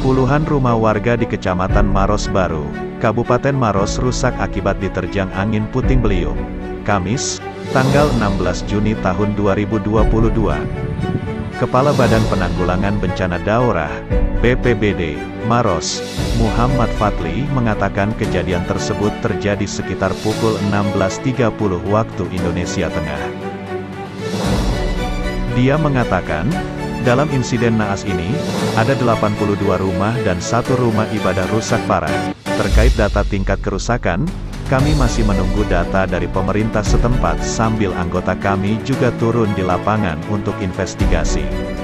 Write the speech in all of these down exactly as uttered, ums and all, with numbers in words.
Puluhan rumah warga di Kecamatan Maros Baru, Kabupaten Maros rusak akibat diterjang angin puting beliung. Kamis, tanggal enam belas Juni tahun dua ribu dua puluh dua. Kepala Badan Penanggulangan Bencana Daerah, B P B D, Maros, Muhammad Fadli mengatakan kejadian tersebut terjadi sekitar pukul enam belas tiga puluh waktu Indonesia Tengah. Dia mengatakan, dalam insiden naas ini, ada delapan puluh dua rumah dan satu rumah ibadah rusak parah. Terkait data tingkat kerusakan, kami masih menunggu data dari pemerintah setempat sambil anggota kami juga turun di lapangan untuk investigasi.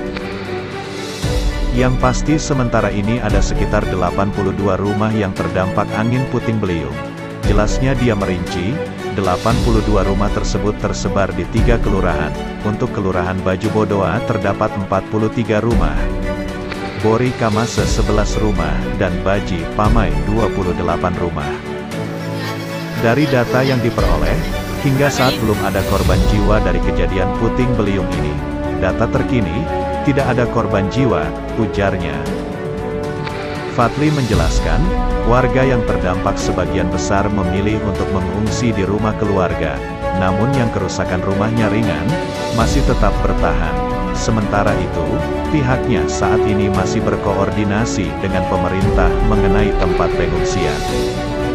Yang pasti sementara ini ada sekitar delapan puluh dua rumah yang terdampak angin puting beliung. Jelasnya dia merinci, delapan puluh dua rumah tersebut tersebar di tiga kelurahan. Untuk Kelurahan Baju Bodoa terdapat empat puluh tiga rumah, Bori Kamase sebelas rumah, dan Baji Pamai dua puluh delapan rumah. Dari data yang diperoleh, hingga saat belum ada korban jiwa dari kejadian puting beliung ini. Data terkini, tidak ada korban jiwa, ujarnya. Fadli menjelaskan, warga yang terdampak sebagian besar memilih untuk mengungsi di rumah keluarga, namun yang kerusakan rumahnya ringan, masih tetap bertahan. Sementara itu, pihaknya saat ini masih berkoordinasi dengan pemerintah mengenai tempat pengungsian.